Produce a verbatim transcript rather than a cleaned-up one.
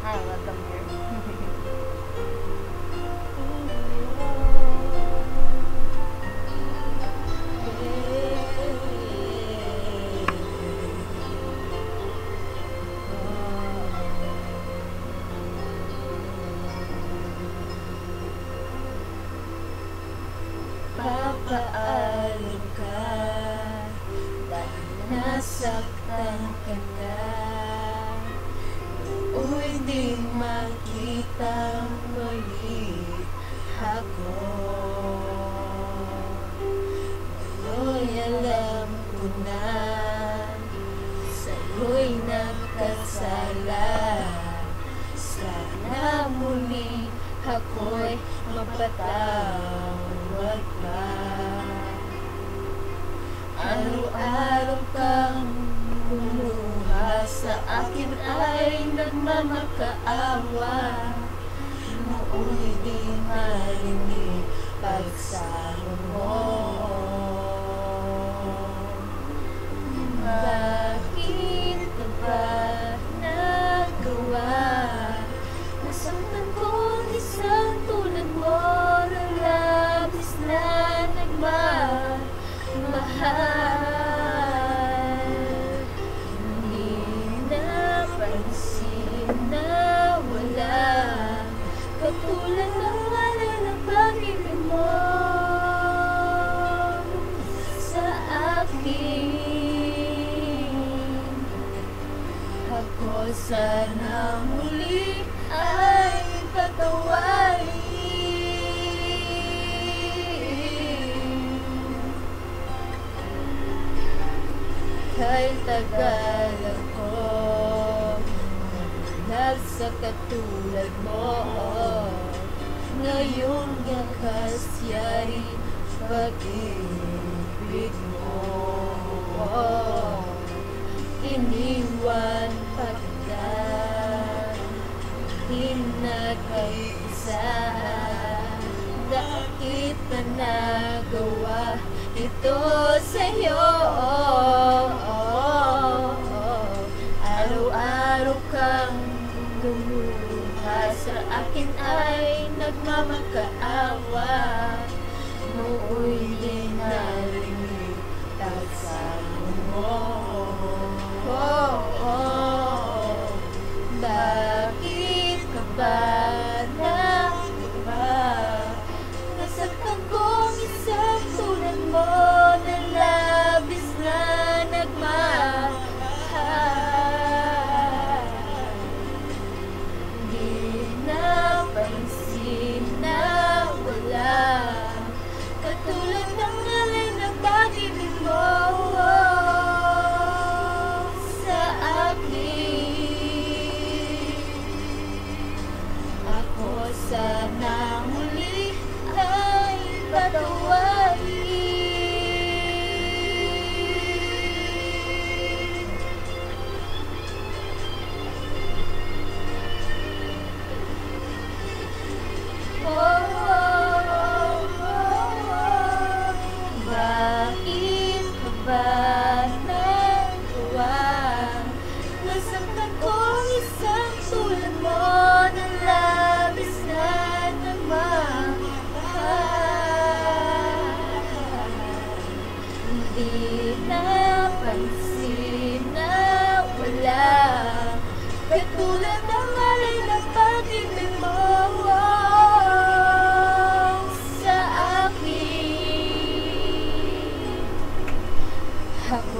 Hi, welcome here. Papaalam ka dahil nasaktan ka na. Uy, di makita muli ako. Ngayon'y alam ko na sa'yo'y nakasala. Sana muli ako'y mapatawad pa. Araw-araw kang kumuha sa akin ay nagmamakaawa. Nooy di marinig pagsamo mo. Bakit ka ba nagawa? Nasaktan kong isang tulad mo na labis na nagmamahal. Hindi napansin na wala katulad ng alay ng pag-ibig mo sa akin. Ako sana muli ay patawarin. Kahit tagal ako nag sa katulad mo, ngayong nakasyari pag-ibig mo. Iniwan pa kita, hinagay-isa. Bakit na nagawa ito sa'yo? Araw-araw kang lumuha sa akin ay nagmamakaawa. Nooy di narinig tagsamo mo. Oh, oh. Bakit ka ba nagawa? Nasaktan kong isang tulad mo na labis na nagmahal. Di napansin na wala katulad ng alay ng pag-ibig mo sa akin. Ako sana muli ay patawarin. Oh, oh, oh, oh. Bakit ka ba nagawa? Nasaktan kong isang tulad mo na labis na nagmamahal. Hindi napansin na wala katulad ng alay ng pag-ibig mo sa akin.